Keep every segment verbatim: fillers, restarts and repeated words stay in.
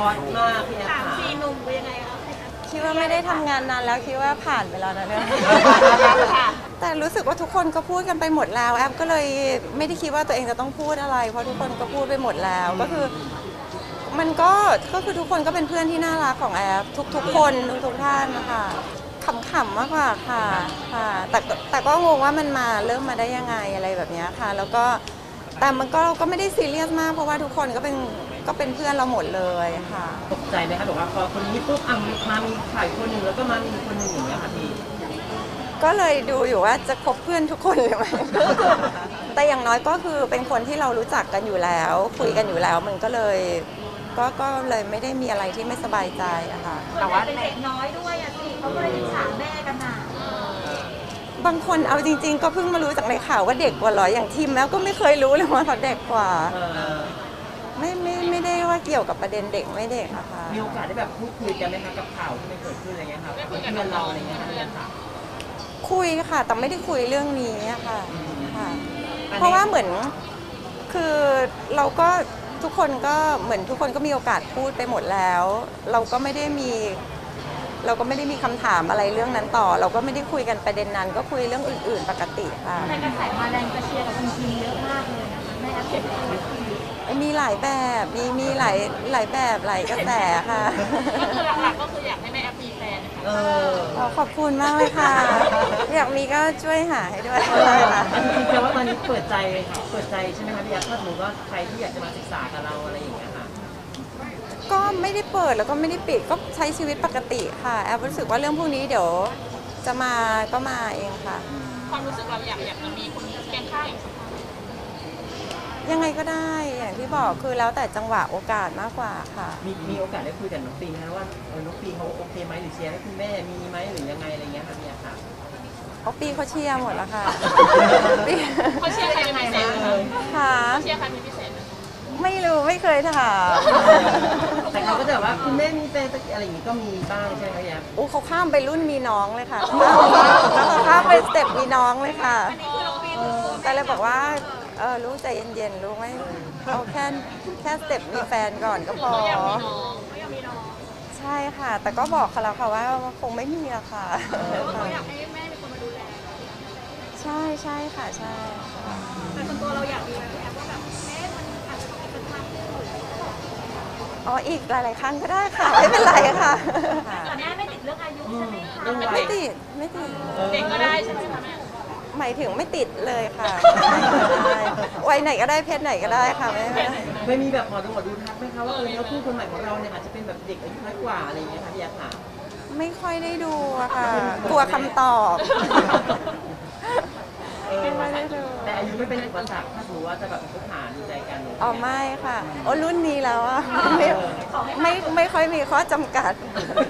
อตมากพี่แอฟค่ะสี่หนุ่มเป็นยังไงคะคิดว่าไม่ได้ทำงานนานแล้วคิดว่าผ่านไปแล้วนะเนี่ยแต่รู้สึกว่าทุกคนก็พูดกันไปหมดแล้วแอฟก็เลยไม่ได้คิดว่าตัวเองจะต้องพูดอะไรเพราะทุกคนก็พูดไปหมดแล้วก็คือมันก็ก็คือทุกคนก็เป็นเพื่อนที่น่ารักของแอฟทุกๆคนทุกๆท่านนะคะขำๆมากกว่าค่ะค่ะแต่แต่ก็งงว่ามันมาเริ่มมาได้ยังไงอะไรแบบนี้ค่ะแล้วก็แต่มันก็ก็ไม่ได้ซีเรียสมากเพราะว่าทุกคนก็เป็นก็เป็นเพื่อนเราหมดเลยค่ะตกใจไหมคะบอกว่าพอคนนี้ปุ๊บอ่ะมามีถ่ายคนหนึ่งแล้วก็มามีคนหนึ่งอย่างเงี้ยค่ะพี่ก็เลยดูอยู่ว่าจะคบเพื่อนทุกคนเลยไหมแต่อย่างน้อยก็คือเป็นคนที่เรารู้จักกันอยู่แล้วคุยกันอยู่แล้วมันก็เลยก็ก็เลยไม่ได้มีอะไรที่ไม่สบายใจอะค่ะแต่ว่าเป็นเด็กน้อยด้วยอะสิเขาก็เลยอิจฉาแม่กันหนาบางคนเอาจริงๆก็เพิ่งมารู้จากในข่าวว่าเด็กกว่าหรออย่างทีมแล้วก็ไม่เคยรู้เลยว่าเขาเด็กกว่าไม่ไม่ไม่ได้ว่าเกี่ยวกับประเด็นเด็กไม่เด็กอะค่ะมีโอกาสได้แบบพูดคุยกันไหมคะกับข่าวที่มันเกิดขึ้นอะไรเงี้ยค่ะเพื่อนเราอะไรเงี้ยค่ะคุยค่ะแต่ไม่ได้คุยเรื่องนี้ค่ะค่ะเพราะว่าเหมือนคือเราก็ทุกคนก็เหมือนทุกคนก็มีโอกาสพูดไปหมดแล้วเราก็ไม่ได้มีเราก็ไม่ได้มีคำถามอะไรเรื่องนั้นต่อเราก็ไม่ได้คุยกันประเด็นนั้นก็คุยเรื่องอื่นๆปกติค่ะแต่กระแสมาแรงกระเชียร์กับคุณทีเยอะมากเลยนะคะแม่แอฟเห็นมีหลายแบบมีมีหลายหลายแบบหลายกระแสค่ะก็คือหลักๆก็คืออยากให้แม่แอฟมีแฟนเออขอบคุณมากเลยค่ะอยากมีก็ช่วยหาให้ด้วยค่ะแปลว่าตอนนี้เปิดใจเปิดใจใช่ไหมคะพี่แอฟถ้าสมมติว่าใครที่อยากจะมาศึกษากับเราอะไรอย่างเงี้ยค่ะก็ไม่ได้เปิดแล้วก็ไม่ได้ปิดก็ใช้ชีวิตปกติค่ะแอบรู้สึกว่าเรื่องพวกนี้เดี๋ยวจะมาก็มาเองค่ะความรู้สึกเราอยากอยากจะมีคนเคียงข้างอีกสักคนยังไงก็ได้อย่างที่บอกคือแล้วแต่จังหวะโอกาสมากกว่าค่ะมีมีโอกาสได้คุยกับน้องปีนะว่าเออน้องปีเขาโอเคไหมหรือเชียร์ให้คุณแม่มีไหมหรือยังไงอะไรเงี้ยค่ะพี่แอฟค่ะเขาปีเขาเชียร์หมดแล้วค่ะเขาเชียร์ใครเป็นพิเศษค่ะเชียร์ใครเป็นพิเศษไม่รู้ไม่เคยถามแต่เขาก็จะแบบว่าคุณแม่มีแฟนอะไรอย่างงี้ก็มีบ้างใช่ไหมครับอู้เขาข้ามไปรุ่นมีน้องเลยค่ะเขาข้ามไปสเต็ปมีน้องเลยค่ะแต่เลยบอกว่าเออลูกใจเย็นๆลูกไม่เอาแค่แค่สเต็ปมีแฟนก่อนก็พอใช่ค่ะ แต่ก็บอกเขาแล้วค่ะว่าคงไม่มีอะค่ะเขาอยากให้แม่เป็นคนมาดูแลใช่ใช่ค่ะใช่แต่ส่วนตัวเราอยากมีแอปว่าแบบเอ๊ะมันอาจจะเป็นครั้งหนึ่งอ๋ออีกหลายๆครั้งก็ได้ค่ะไม่เป็นไรค่ะตอนนี้ไม่ติดเรื่องอายุใช่ไหมคะไม่ติดไม่ติดเด็กก็ได้ใช่ไหมคะแม่หมายถึงไม่ติดเลยค่ะวัยไหนก็ได้เพศไหนก็ได้ค่ะไม่ไม่ไม่มีแบบหมอดูหมอดูทักไหมคะว่าเออแล้วคู่คนใหม่ของเราเนี่ยอาจจะเป็นแบบเด็กอายุน้อยกว่าอะไรอย่างเงี้ยค่ะพี่แอฟค่ะไม่ค่อยได้ดูอะค่ะกลัวคำตอบไม่ได้ดูแต่อายุไม่เป็นอุปสรรคถ้าสมมติว่าจะแบบคบหาดูใจกันอ๋อไม่ค่ะโอ้รุ่นนี้แล้วอะไม่ไม่ไม่ค่อยมีข้อจำกัด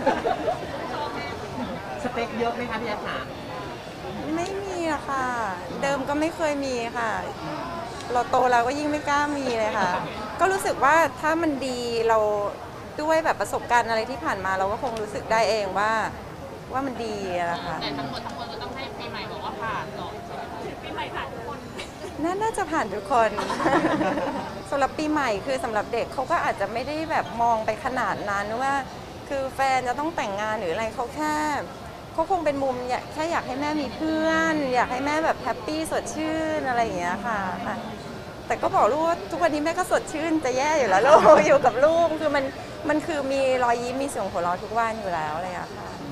สเปคเยอะไหมคะพี่แอฟค่ะไม่มีอะค่ะเดิมก็ไม่เคยมีค่ะเราโตแล้วก็ยิ่งไม่กล้ามีเลยค่ะก็รู้สึกว่าถ้ามันดีเราด้วยแบบประสบการณ์อะไรที่ผ่านมาเราก็คงรู้สึกได้เองว่าว่ามันดีนะคะแต่ทั้งหมดทั้งมวลก็ต้องให้ปีใหม่บอกว่าผ่านก่อนปีใหม่ผ่านทุกคนน่าจะผ่านทุกคนสำหรับปีใหม่คือสำหรับเด็กเขาก็อาจจะไม่ได้แบบมองไปขนาดนั้นว่าคือแฟนจะต้องแต่งงานหรืออะไรเขาแค่เขาคงเป็นมุมอยากแค่อยากให้แม่มีเพื่อนอยากให้แม่แบบแฮปปี้สดชื่นอะไรอย่างเงี้ยค่ะแต่ก็บอกลูกว่าทุกวันนี้แม่ก็สดชื่นจะแย่อยู่แล้วลูกอยู่กับลูกคือมันมันคือมีรอยยิ้มมีเสียงหัวเราะทุกวันอยู่แล้วอะไรอย่างเงี้ยค่ะ